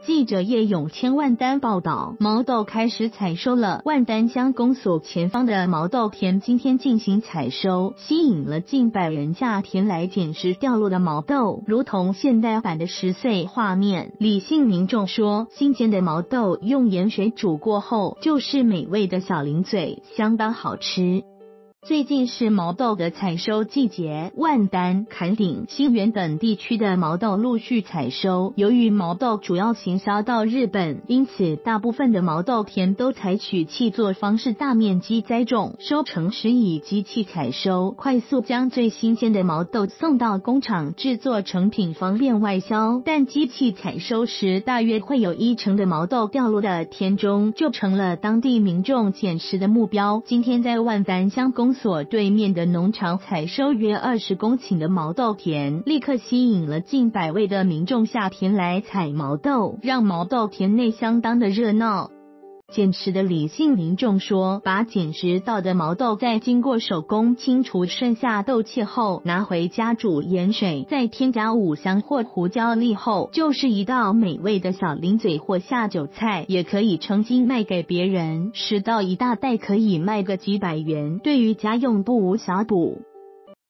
记者叶永谦万丹报道，毛豆开始采收了。万丹乡公所前方的毛豆田今天进行采收，吸引了近100人下田来捡拾掉落的毛豆，如同现代版的10岁画面。李姓民众说，新鲜的毛豆用盐水煮过后，就是美味的小零嘴，相当好吃。最近是毛豆的采收季节，万丹、坎顶、新源等地区的毛豆陆续采收。由于毛豆主要行销到日本，因此大部分的毛豆田都采取契作方式，大面积栽种，收成时以机器采收，快速将最新鲜的毛豆送到工厂制作成品，方便外销。但机器采收时，大约会有1成的毛豆掉落的田中，就成了当地民众捡拾的目标。今天在万丹乡公所对面的农场采收约20公顷的毛豆田，立刻吸引了近100位的民众下田来采毛豆，让毛豆田内相当的热闹。捡拾的李姓民众说，把捡拾到的毛豆在经过手工清除剩下豆气后，拿回家煮盐水，再添加五香或胡椒粒后，就是一道美味的小零嘴或下酒菜，也可以称斤卖给别人，10到1大袋可以卖个几百元，对于家用不无小补。